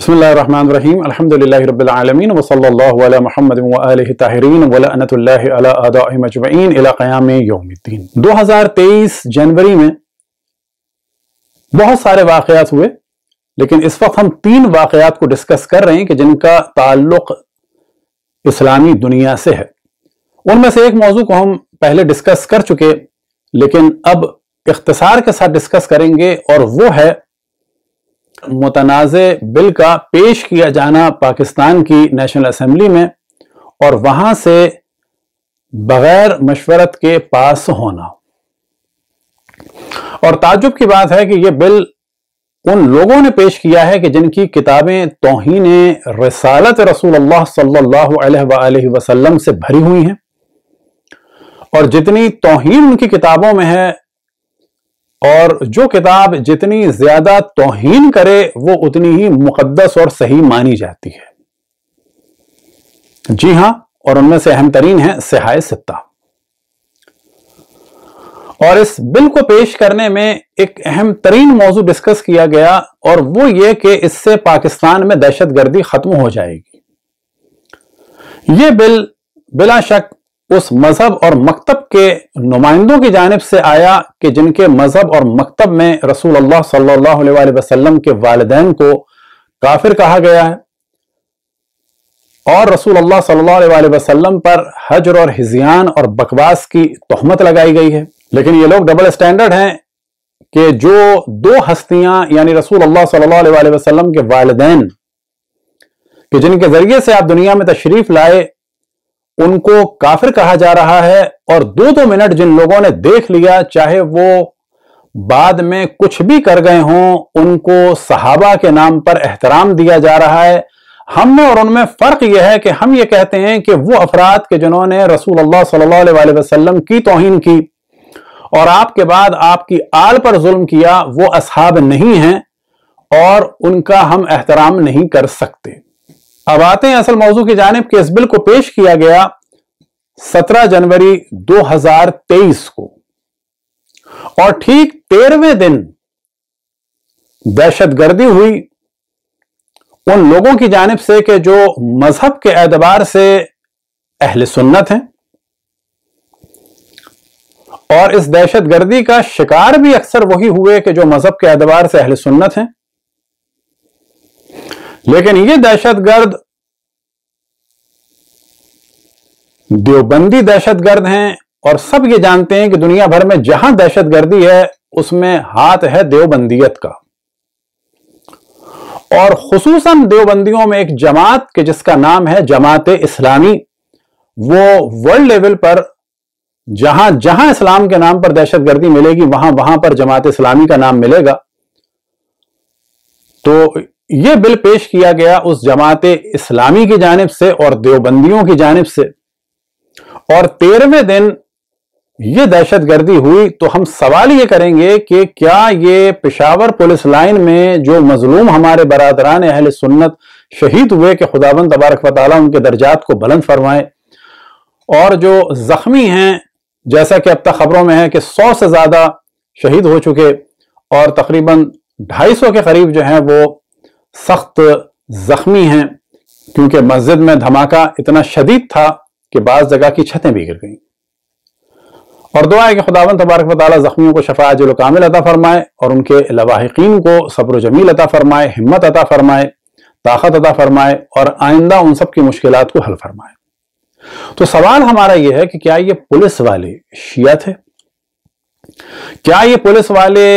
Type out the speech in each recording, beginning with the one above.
बिस्मिल्लाहिर्रहमानिर्रहीम अल्हम्दुलिल्लाहि रब्बिल आलमीन व सल्लल्लाहु अला मुहम्मद व आलिहि ताहिरीन व लअनतुल्लाहि अला अदाइहिम अजमईन इला क़याम यौमिद्दीन। 2023 जनवरी में बहुत सारे वाक़यात हुए, लेकिन इस वक्त हम 3 वाक़यात को डिस्कस कर रहे हैं कि जिनका ताल्लुक इस्लामी दुनिया से है। उनमें से एक मौजू को हम पहले डिस्कस कर चुके, लेकिन अब इख्तिसार के साथ डिस्कस करेंगे, और वो है मुतनाज़े बिल का पेश किया जाना पाकिस्तान की नेशनल असेंबली में और वहां से बगैर मशवरत के पास होना। और ताज्जुब की बात है कि यह बिल उन लोगों ने पेश किया है कि जिनकी किताबें तौहीन रिसालत रसूलुल्लाह सल्लल्लाहु अलैहि वसल्लम से भरी हुई हैं, और जितनी तौहीन उनकी किताबों में है और जो किताब जितनी ज्यादा तौहीन करे वो उतनी ही मुकद्दस और सही मानी जाती है। जी हां, और उनमें से अहम तरीन है सिहाए सित्ता। और इस बिल को पेश करने में एक अहम तरीन मौजू डिस्कस किया गया, और वो ये कि इससे पाकिस्तान में दहशतगर्दी खत्म हो जाएगी। ये बिल बिला शक उस मजहब और मकतब के नुमाइंदों की जानिब से आया कि जिनके मजहब और मकतब में रसूलुल्लाह सल्लल्लाहु अलैहि वसल्लम के वालिदैन को काफिर कहा गया है, और रसूलुल्लाह सल्लल्लाहु अलैहि वसल्लम पर हजर और हिज़यान और बकवास की तोहमत लगाई गई है। लेकिन ये लोग डबल स्टैंडर्ड हैं कि जो 2 हस्तियां यानी रसूलुल्लाह सल्लल्लाहु अलैहि वसल्लम के वालिदैन कि जिनके जरिए से आप दुनिया में तशरीफ लाए, उनको काफिर कहा जा रहा है, और 2-2 मिनट जिन लोगों ने देख लिया, चाहे वो बाद में कुछ भी कर गए हों, उनको सहाबा के नाम पर एहतराम दिया जा रहा है। हमने और उनमें फर्क यह है कि हम ये कहते हैं कि वो अफराद के जिन्होंने रसूलुल्लाह सल्लल्लाहु अलैहि वसल्लम की तौहीन की और आपके बाद आपकी आल पर जुल्म किया, वो असहाब नहीं हैं और उनका हम एहतराम नहीं कर सकते। अब आते हैं असल मौजू की जानिब कि इस बिल को पेश किया गया 17 जनवरी 2023 को, और ठीक 13वें दिन दहशतगर्दी हुई उन लोगों की जानिब से कि जो मजहब के एतबार से अहले सुन्नत हैं, और इस दहशतगर्दी का शिकार भी अक्सर वही हुए कि जो मजहब के एतबार से अहले सुन्नत हैं। लेकिन ये दहशतगर्द देवबंदी दहशतगर्द हैं, और सब ये जानते हैं कि दुनिया भर में जहां दहशतगर्दी है उसमें हाथ है देवबंदियत का। और खुसूसन देवबंदियों में एक जमात के जिसका नाम है जमात इस्लामी, वो वर्ल्ड लेवल पर जहां जहां इस्लाम के नाम पर दहशतगर्दी मिलेगी वहां वहां पर जमात इस्लामी का नाम मिलेगा। तो यह बिल पेश किया गया उस जमात इस्लामी की जानिब से और देवबंदियों की जानिब से, और 13वें दिन यह दहशतगर्दी हुई। तो हम सवाल यह करेंगे कि क्या ये पेशावर पुलिस लाइन में जो मजलूम हमारे बरादरान अहले सुन्नत शहीद हुए कि खुदावंद तबारक व तआला उनके दर्जात को बुलंद फरमाए, और जो जख्मी हैं, जैसा कि अब तक खबरों में है कि 100 से ज्यादा शहीद हो चुके, और तकरीबन 250 के करीब जो हैं वो सख्त जख्मी हैं, क्योंकि मस्जिद में धमाका इतना शदीद था कि बाज़ जगह की छतें भी गिर गईं। और दुआ है कि खुदावंद तबारक व तआला जख्मियों को शफा अजल कामिल अता फरमाए, और उनके लवाहिकीन को सब्र जमील अता फरमाए, हिम्मत अता फरमाए, ताकत अता फरमाए, और आइंदा उन सब की मुश्किलात को हल फरमाए। तो सवाल हमारा यह है कि क्या ये पुलिस वाले शिया थे? क्या ये पुलिस वाले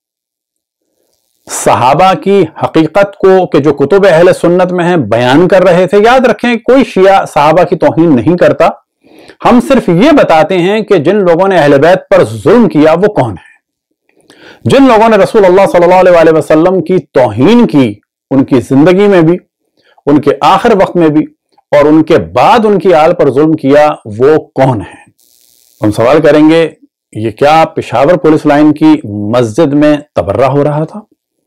सहाबा की हकीकत को कि जो कुतुब अहले सुन्नत में है बयान कर रहे थे? याद रखें, कोई शिया सहाबा की तौहीन नहीं करता। हम सिर्फ ये बताते हैं कि जिन लोगों ने अहले बैत पर जुल्म किया वो कौन है। जिन लोगों ने रसूलुल्लाह सल्लल्लाहु अलैहि वसल्लम की तौहीन की, उनकी जिंदगी में भी, उनके आखिर वक्त में भी, और उनके बाद उनकी आल पर जुल्म किया, वो कौन है? हम सवाल करेंगे, ये क्या पेशावर पुलिस लाइन की मस्जिद में तबर्रा हो रहा था?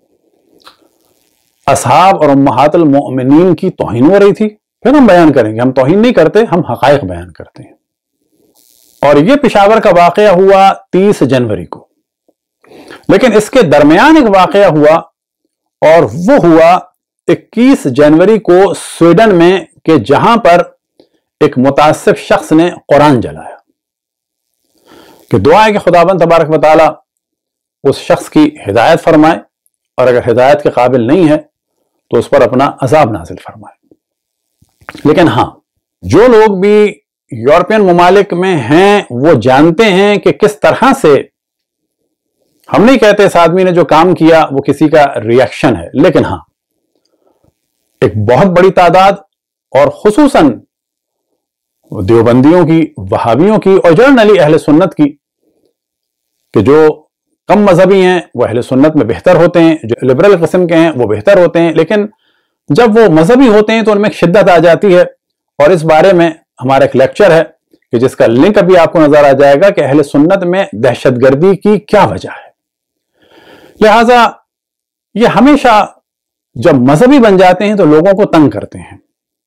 असहाब और उम्महातुल मोमिनीन की तौहीन हो रही थी? फिर हम बयान करेंगे, हम तौहीन नहीं करते, हम हकायक बयान करते हैं। और यह पेशावर का वाकया हुआ 30 जनवरी को। लेकिन इसके दरमियान एक वाकया हुआ, और वो हुआ 21 जनवरी को स्वीडन में कि जहां पर एक मुतासिब शख्स ने कुरान जलाया, कि दुआ है कि खुदाबंद तबारक व तआला उस शख्स की हिदायत फरमाए और अगर हिदायत के काबिल नहीं है तो उस पर अपना अजाब नाजिल फरमाए। लेकिन हां, जो लोग भी यूरोपियन ममालिक में हैं वो जानते हैं कि किस तरह से, हम नहीं कहते इस आदमी ने जो काम किया वो किसी का रिएक्शन है, लेकिन हां, एक बहुत बड़ी तादाद और खुसूसन देवबंदियों की, वहाबियों की और जनरली अहले सुन्नत की, कि जो कम मजहबी हैं वो अहले सुन्नत में बेहतर होते हैं, जो लिबरल किस्म के हैं वो बेहतर होते हैं, लेकिन जब वो मजहबी होते हैं तो उनमें शिद्दत आ जाती है। और इस बारे में हमारा एक लेक्चर है कि जिसका लिंक अभी आपको नजर आ जाएगा कि अहले सुन्नत में दहशतगर्दी की क्या वजह है। लिहाजा ये हमेशा जब मजहबी बन जाते हैं तो लोगों को तंग करते हैं,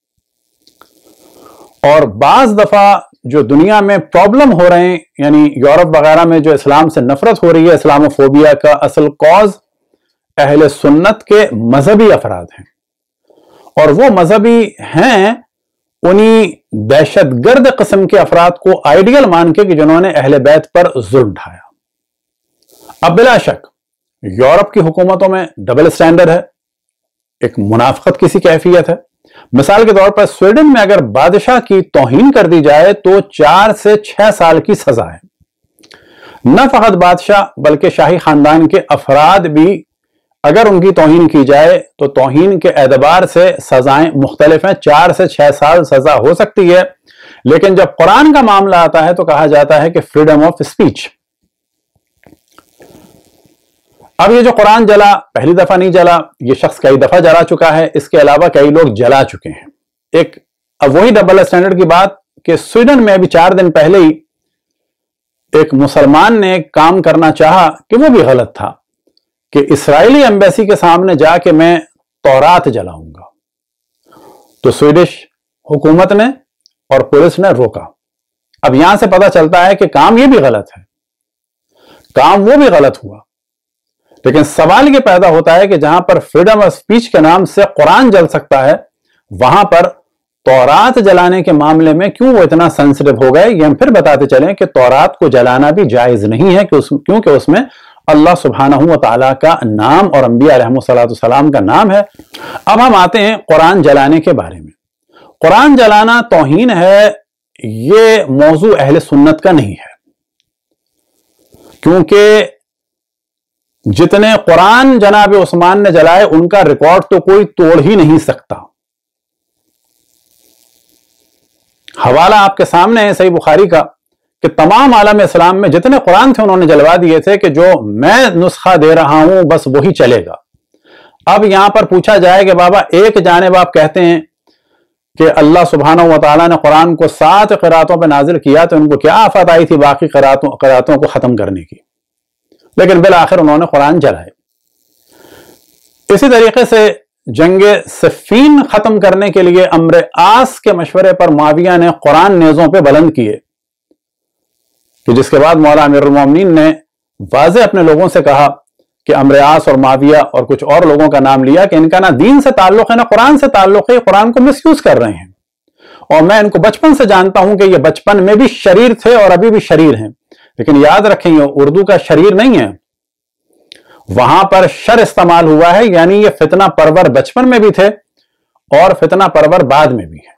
और बाज दफा जो दुनिया में प्रॉब्लम हो रहे हैं, यानी यूरोप वगैरह में जो इस्लाम से नफरत हो रही है, इस्लामोफोबिया का असल कॉज अहले सुन्नत के मजहबी अफराद हैं, और वो मजहबी हैं उन्हीं दहशतगर्द किस्म के अफराद को आइडियल मान के कि जिन्होंने अहले बैत पर जुल्म ढाया। अब बिला शक यूरोप की हुकूमतों में डबल स्टैंडर्ड है, एक मुनाफिकत किसी कैफियत है। मिसाल के तौर पर स्वीडन में अगर बादशाह की तौहीन कर दी जाए तो 4 से 6 साल की सजा है। न फकत बादशाह बल्कि शाही खानदान के अफराद भी अगर उनकी तौहीन की जाए तो तौहीन के एतबार से सजाएं मुख्तलिफ हैं, 4 से 6 साल सजा हो सकती है। लेकिन जब कुरान का मामला आता है तो कहा जाता है कि फ्रीडम ऑफ स्पीच। अब ये जो कुरान जला, पहली दफा नहीं जला, ये शख्स कई दफा जला चुका है, इसके अलावा कई लोग जला चुके हैं। अब वही डबल स्टैंडर्ड की बात कि स्वीडन में अभी 4 दिन पहले ही एक मुसलमान ने काम करना चाहा कि वो भी गलत था, कि इस्राएली एम्बेसी के सामने जाके मैं तौरात जलाऊंगा। तो स्वीडिश हुकूमत ने और पुलिस ने रोका। अब यहां से पता चलता है कि काम ये भी गलत है, काम वो भी गलत हुआ। लेकिन सवाल ये पैदा होता है कि जहां पर फ्रीडम ऑफ स्पीच के नाम से कुरान जल सकता है, वहां पर तौरात जलाने के मामले में क्यों वो इतना सेंसिटिव हो गए। ये हम फिर बताते चलें कि तौरात को जलाना भी जायज नहीं है, क्योंकि उसमें अल्लाह सुब्हानहू व तआला का नाम और अंबिया अलैहिस्सलाम का नाम है। अब हम आते हैं कुरान जलाने के बारे में। कुरान जलाना तौहीन है, ये मौजू अहले सुन्नत का नहीं है, क्योंकि जितने कुरान जनाब उस्मान ने जलाए उनका रिकॉर्ड तो कोई तोड़ ही नहीं सकता। हवाला आपके सामने है सही बुखारी का कि तमाम आलम इस्लाम में जितने कुरान थे उन्होंने जलवा दिए थे कि जो मैं नुस्खा दे रहा हूं बस वही चलेगा। अब यहां पर पूछा जाए कि बाबा एक जानिब आप कहते हैं कि अल्लाह सुब्हानहू व तआला ने कुरान को 7 क़िरातों पर नाजिल किया, तो उनको क्या आफत आई थी बाकी क़िरातों को खत्म करने की, लेकिन बिल आखिर उन्होंने कुरान जलाए। इसी तरीके से जंगे सिफ़ीन खत्म करने के लिए अम्र आस के मशवरे पर मुआविया ने कुरान नेज़ों पे बुलंद किए, कि जिसके बाद मौला अमीरुल मोमिनीन ने वाज़े अपने लोगों से कहा कि अम्र आस और मुआविया और कुछ और लोगों का नाम लिया कि इनका ना दीन से ताल्लुक है ना कुरान से ताल्लुक है, कुरान को मिसयूज कर रहे हैं, और मैं इनको बचपन से जानता हूं कि ये बचपन में भी शरीर थे और अभी भी शरीर हैं। लेकिन याद रखें ये उर्दू का शरीर नहीं है, वहां पर शर इस्तेमाल हुआ है, यानी ये फितना परवर बचपन में भी थे और फितना परवर बाद में भी है।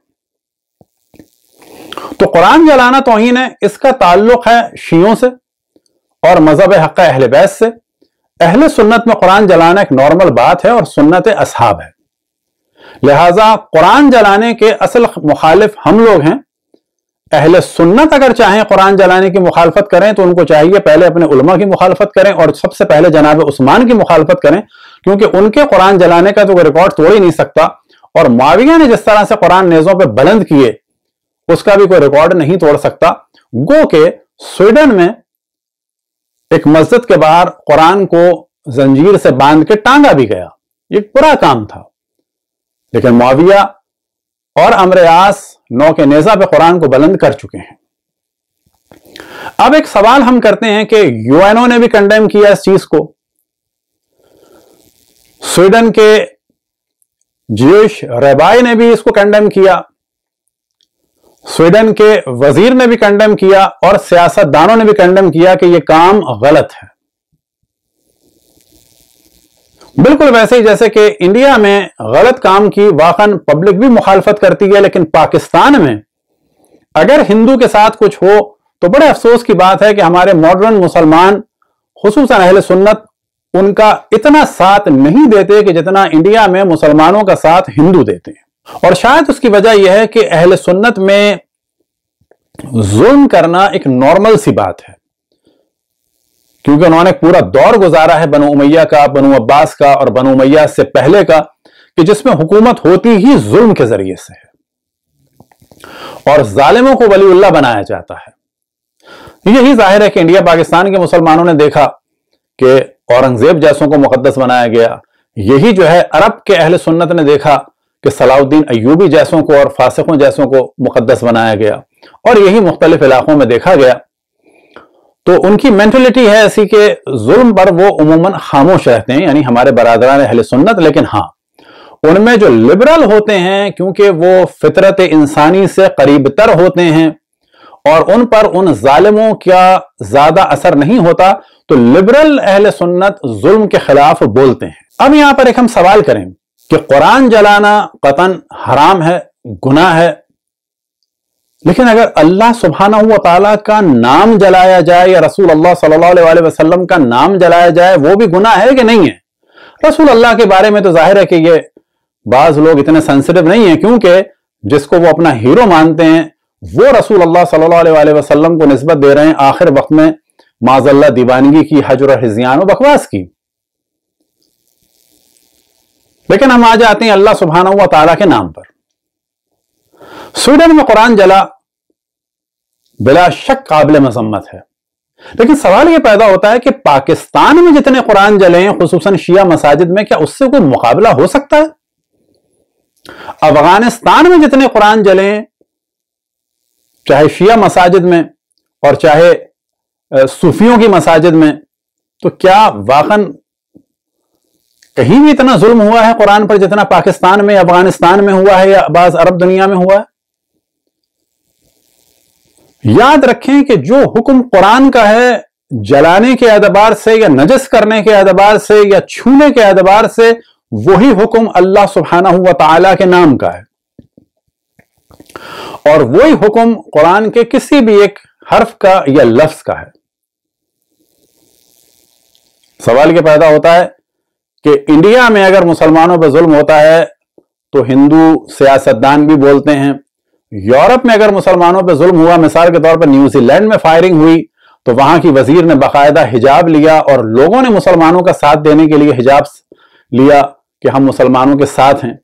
तो कुरान जलाना तौहीन है, इसका ताल्लुक है शियों से और मजहब हक़ अहले बैत से। अहले सुन्नत में कुरान जलाना एक नॉर्मल बात है और सुन्नत असहाब है। लिहाजा कुरान जलाने के असल मुखालिफ हम लोग हैं। अहले सुन्नत अगर चाहें कुरान जलाने की मुखालफत करें तो उनको चाहिए पहले अपने उलमा की मुखालफत करें और सबसे पहले जनाब उस्मान की मुखालफत करें, क्योंकि उनके कुरान जलाने का तो कोई रिकॉर्ड तोड़ ही नहीं सकता, और मुआविया ने जिस तरह से कुरान नेज़ों पे बुलंद किए उसका भी कोई रिकॉर्ड नहीं तोड़ सकता। गो के स्वीडन में एक मस्जिद के बाहर कुरान को जंजीर से बांध के टांगा भी गया, ये बुरा काम था, लेकिन मुआविया और अम्र आस नौ के नेज़ा पे कुरान को बुलंद कर चुके हैं। अब एक सवाल हम करते हैं कि यूएनओ ने भी कंडेम किया इस चीज को, स्वीडन के ज्यूश रबाई ने भी इसको कंडेम किया, स्वीडन के वजीर ने भी कंडेम किया और सियासतदानों ने भी कंडेम किया कि यह काम गलत है। बिल्कुल वैसे ही जैसे कि इंडिया में गलत काम की वाकन पब्लिक भी मुखालफत करती है, लेकिन पाकिस्तान में अगर हिंदू के साथ कुछ हो तो बड़े अफसोस की बात है कि हमारे मॉडर्न मुसलमान, खुसूसन अहले सुन्नत, उनका इतना साथ नहीं देते कि जितना इंडिया में मुसलमानों का साथ हिंदू देते हैं। और शायद उसकी वजह यह है कि अहले सुन्नत में जुल्म करना एक नॉर्मल सी बात है, क्योंकि उन्होंने पूरा दौर गुजारा है बनु उमैया का, बनु अब्बास का और बनु उमैया से पहले का, कि जिसमें हुकूमत होती ही जुल्म के जरिए से है और जालिमों को वलीउल्लाह बनाया जाता है। यही जाहिर है कि इंडिया पाकिस्तान के मुसलमानों ने देखा कि औरंगजेब जैसों को मुकद्दस बनाया गया। यही जो है अरब के अहले सुन्नत ने देखा कि सलाउद्दीन अय्यूबी जैसों को और फासिकों जैसों को मुकद्दस बनाया गया, और यही मुख्तलिफ इलाकों में देखा गया। तो उनकी मेंटलिटी है ऐसी कि जुल्म पर वो उमूमन खामोश रहते हैं, यानी हमारे बरादरान अहले सुन्नत। लेकिन हाँ, उनमें जो लिबरल होते हैं, क्योंकि वो फितरत इंसानी से करीब तर होते हैं और उन पर उन जालिमों का ज्यादा असर नहीं होता, तो लिबरल अहले सुन्नत जुल्म के खिलाफ बोलते हैं। अब यहां पर एक हम सवाल करें कि कुरान जलाना कतन हराम है, गुनाह है, लेकिन अगर अल्लाह सुब्हानहू व तआला का नाम जलाया जाए या रसूल अल्लाह सल्लल्लाहु अलैहि वसल्लम का नाम जलाया जाए, वो भी गुनाह है कि नहीं है? रसूल अल्लाह के बारे में तो जाहिर है कि ये बाज लोग इतने सेंसिटिव नहीं है, क्योंकि जिसको वो अपना हीरो मानते हैं वो रसूल अल्लाह सल्लल्लाहु अलैहि वसल्लम को निस्बत दे रहे हैं आखिर वक्त में माज़ल्ला दीवानगी की, हजर और हिज़्यान और बकवास की। लेकिन हम आ जाते हैं अल्लाह सुब्हानहू व तआला के नाम पर। स्वीडन में कुरान जला बिला शक काबिल मजम्मत है, लेकिन सवाल यह पैदा होता है कि पाकिस्तान में जितने कुरान जले हैं, खुसूसन शिया मसाजिद में, क्या उससे कोई मुकाबला हो सकता है? अफगानिस्तान में जितने कुरान जले, चाहे शिया मसाजिद में और चाहे सूफियों की मसाजिद में, तो क्या वाकन कहीं भी इतना जुल्म हुआ है कुरान पर जितना पाकिस्तान में, अफगानिस्तान में हुआ है या बाज़ अरब दुनिया में हुआ है? याद रखें कि जो हुक्म कुरान का है जलाने के एतबार से या नजस करने के एतबार से या छूने के एतबार से, वही हुक्म अल्लाह सुब्हानहू व तआला के नाम का है, और वही हुक्म कुरान के किसी भी एक हर्फ का या लफ्ज का है। सवाल ये पैदा होता है कि इंडिया में अगर मुसलमानों पर जुल्म होता है तो हिंदू सियासतदान भी बोलते हैं, यूरोप में अगर मुसलमानों पर जुल्म हुआ, मिसाल के तौर पर न्यूजीलैंड में फायरिंग हुई, तो वहां की वजीर ने बाकायदा हिजाब लिया और लोगों ने मुसलमानों का साथ देने के लिए हिजाब लिया कि हम मुसलमानों के साथ हैं।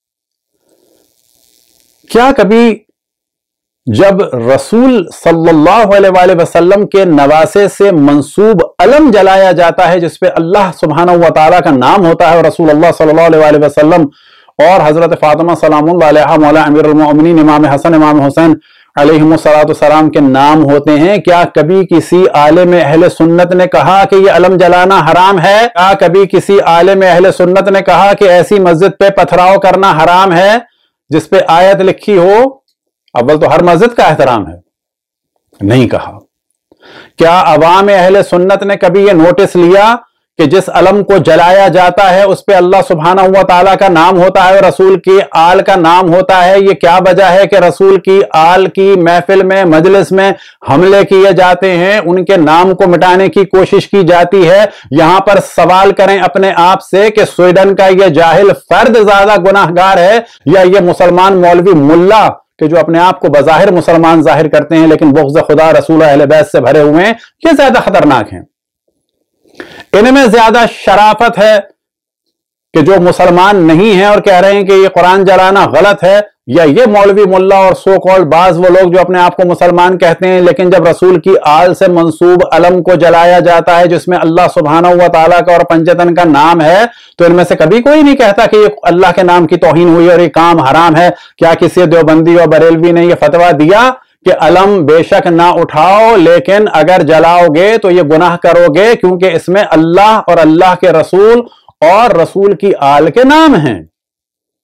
क्या कभी जब रसूल सल्लल्लाहु अलैहि वसल्लम के नवासे से मंसूब अलम जलाया जाता है जिसपे अल्लाह सुब्हानहू व तआला का नाम होता है और रसूल अल्लाह सल्लल्लाहु अलैहि वसल्लम और हजरत फातिमा सलामुल्लाह अलैहा मौला अमीरुल मोमिनीन इमाम हसन इमाम हुसैन अलैहिमुस्सलातु सलाम के नाम होते हैं, क्या कभी किसी आलिम अहले सुन्नत ने कहा कि यह अलम जलाना हराम है? क्या कभी किसी आलिम अहले सुन्नत ने कहा कि ऐसी मस्जिद पे पथराव करना हराम है जिस पे आयत लिखी हो? अव्वल तो हर मस्जिद का एहतराम है, नहीं कहा। क्या अवाम अहले सुन्नत ने कभी यह नोटिस लिया कि जिस अलम को जलाया जाता है उस पे अल्लाह सुब्हानहू व तआला का नाम होता है और रसूल की आल का नाम होता है? ये क्या वजह है कि रसूल की आल की महफिल में, मजलिस में हमले किए जाते हैं, उनके नाम को मिटाने की कोशिश की जाती है? यहां पर सवाल करें अपने आप से कि स्वीडन का यह जाहिल फर्द ज्यादा गुनाहगार है या यह मुसलमान मौलवी मुल्ला कि जो अपने आप को बज़ाहिर मुसलमान जाहिर करते हैं लेकिन बुग़्ज़ खुदा रसूल अहले बैत से भरे हुए हैं, ये ज्यादा खतरनाक हैं? इनमें ज्यादा शराफत है कि जो मुसलमान नहीं है और कह रहे हैं कि ये कुरान जलाना गलत है, या ये मौलवी मुल्ला और सो कॉल्ड बाज वो लोग जो अपने आप को मुसलमान कहते हैं लेकिन जब रसूल की आल से मंसूब अलम को जलाया जाता है जिसमें अल्लाह सुब्हानहू व तआला का और पंजतन का नाम है, तो इनमें से कभी कोई नहीं कहता कि ये अल्लाह के नाम की तौहीन हुई और ये काम हराम है? क्या किसी देवबंदी और बरेलवी ने यह फतवा दिया कि अलम बेशक ना उठाओ लेकिन अगर जलाओगे तो ये गुनाह करोगे क्योंकि इसमें अल्लाह और अल्लाह के रसूल और रसूल की आल के नाम हैं?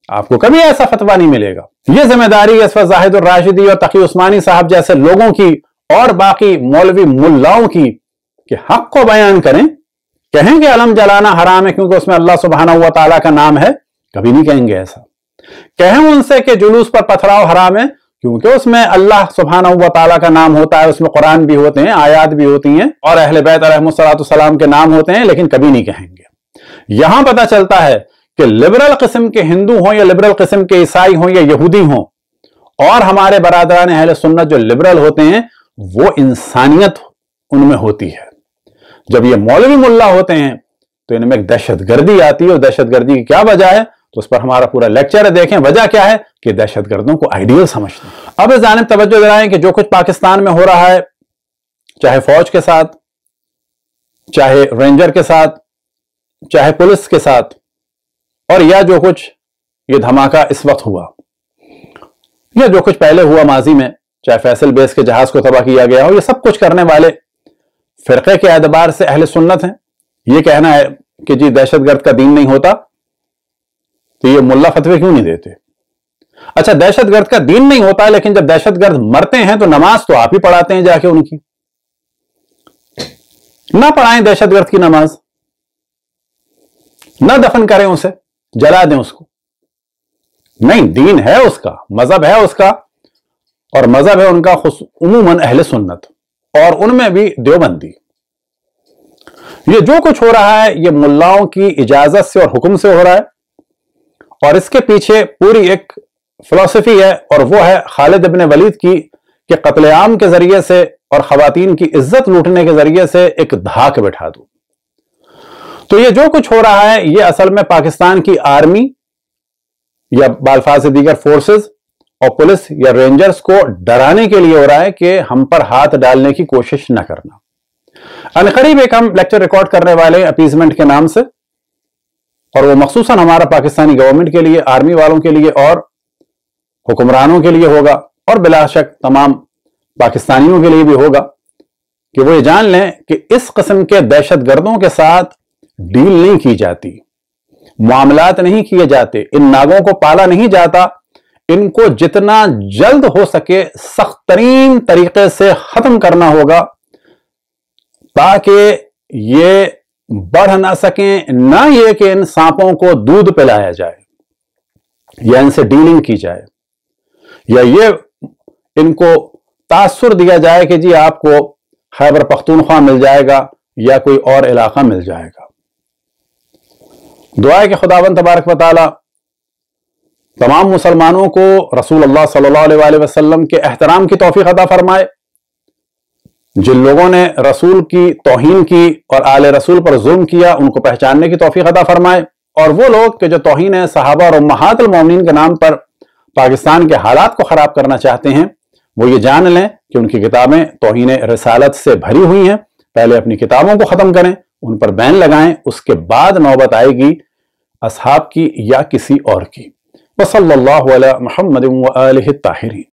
آپ کو کبھی ایسا فتویٰ نہیں ملے گا۔ یہ ذمہ داری اس وقت زاہد الراشدی اور تقی عثمانی صاحب جیسے لوگوں کی اور باقی مولوی ملاؤں کی کہ حق کو بیان کریں، کہیں کہ علم جلانا حرام ہے کیونکہ اس میں اللہ سبحانہ و تعالیٰ کا نام ہے، کبھی نہیں کہیں گے ایسا۔ کہیں ان سے کہ جلوس پر پتھراؤ حرام ہے کیونکہ اس میں اللہ سبحانہ و تعالیٰ کا نام ہوتا ہے، اس میں قرآن بھی ہوتے ہیں، آیات بھی ہوتی ہیں اور اہل بیت علیہم السلام کے نام ہوتے ہیں، لیکن کبھی نہیں کہیں گے۔ یہاں پتہ چلتا ہے کہ لبرل قسم کے ہندو ہوں یا لبرل قسم کے عیسائی ہوں یا یہودی ہوں، اور ہمارے برادران اہل سنت جو لبرل ہوتے ہیں، وہ انسانیت ان میں ہوتی ہے۔ جب یہ مولوی ملا ہوتے ہیں تو ان میں ایک دہشت گردی آتی ہے، اور دہشت گردی کی کیا وجہ ہے تو اس پر ہمارا پورا لیکچر ہے، دیکھیں وجہ کیا ہے کہ دہشت گردوں کو آئیڈیل سمجھتے ہیں۔ اب اس جانب توجہ دلائیں کہ جو کچھ پاکستان میں ہو رہا ہے، چاہے فوج کے ساتھ، چاہے رینجر کے ساتھ، چاہے پولیس کے ساتھ، اور یا جو کچھ یہ دھماکہ اس وقت ہوا، یا جو کچھ پہلے ہوا ماضی میں، چاہے فیصل بیس کے جہاز کو تباہ کیا گیا ہو، یہ سب کچھ کرنے والے فرقے کے اعتبار سے اہل سنت ہیں۔ یہ کہنا ہے کہ جی دہشت گرد کا دین نہیں ہوتا تو یہ ملا فتوے کیوں نہیں دیتے؟ اچھا دہشت گرد کا دین نہیں ہوتا، لیکن جب دہشت گرد مرتے ہیں تو نماز تو آپ ہی پڑھاتے ہیں جا کے ان کی، نہ پڑھائیں دہشت گرد کی نماز، نہ دفن کریں اسے، جلا دیں اس کو۔ نہیں، دین ہے اس کا، مذہب ہے اس کا، اور مذہب ہے ان کا عموماً اہل سنت، اور ان میں بھی دیوبندی۔ یہ جو کچھ ہو رہا ہے یہ ملاؤں کی اجازت سے اور حکم سے ہو رہا ہے، اور اس کے پیچھے پوری ایک فلسفی ہے، اور وہ ہے خالد ابن ولید کی کہ قتل عام کے ذریعے سے اور خواتین کی عزت لوٹنے کے ذریعے سے ایک دھاک بٹھا دوں۔ تو یہ جو کچھ ہو رہا ہے یہ اصل میں پاکستان کی آرمی یا بالفاظ دیگر فورسز اور پولیس یا رینجرز کو ڈرانے کے لیے ہو رہا ہے کہ ہم پر ہاتھ ڈالنے کی کوشش نہ کرنا۔ عنقریب ایک ہم لیکچر ریکارڈ کرنے والے ہیں اپیزمنٹ کے نام سے، اور وہ مخصوصاً ہمارا پاکستانی گورنمنٹ کے لیے، آرمی والوں کے لیے اور حکمرانوں کے لیے ہوگا، اور بلا شک تمام پاکستانیوں کے لیے بھی ہوگا، کہ وہ یہ جان لیں کہ اس قسم کے دہشت گردوں کے ساتھ ڈیل نہیں کی جاتی، معاملات نہیں کیے جاتے، ان ناگوں کو پالا نہیں جاتا، ان کو جتنا جلد ہو سکے سخت ترین طریقے سے ختم کرنا ہوگا تاکہ یہ بڑھ نہ سکیں، نہ یہ کہ ان سانپوں کو دودھ پلایا جائے یا ان سے ڈیلنگ کی جائے، یا یہ ان کو تاثر دیا جائے کہ جی آپ کو خیبر پختونخوا مل جائے گا یا کوئی اور علاقہ مل جائے گا۔ دعا ہے کہ خداوند تبارک و تعالی تمام مسلمانوں کو رسول اللہ صلی اللہ علیہ وآلہ وسلم کے احترام کی توفیق عطا فرمائے، جن لوگوں نے رسول کی توہین کی اور آل رسول پر ظلم کیا ان کو پہچاننے کی توفیق عطا فرمائے، اور وہ لوگ کہ جو توہین صحابہ اور امہات المومنین کے نام پر پاکستان کے حالات کو خراب کرنا چاہتے ہیں، وہ یہ جان لیں کہ ان کی کتابیں توہین رسالت سے بھری ہوئی ہیں۔ پہلے اپنی کتابوں کو ختم کریں، ان پر بین لگائیں، اس کے بعد نوبت آئے گی اصحاب کی یا کسی اور کی۔ وصلی اللہ علی محمد وآلہ الطاہرین۔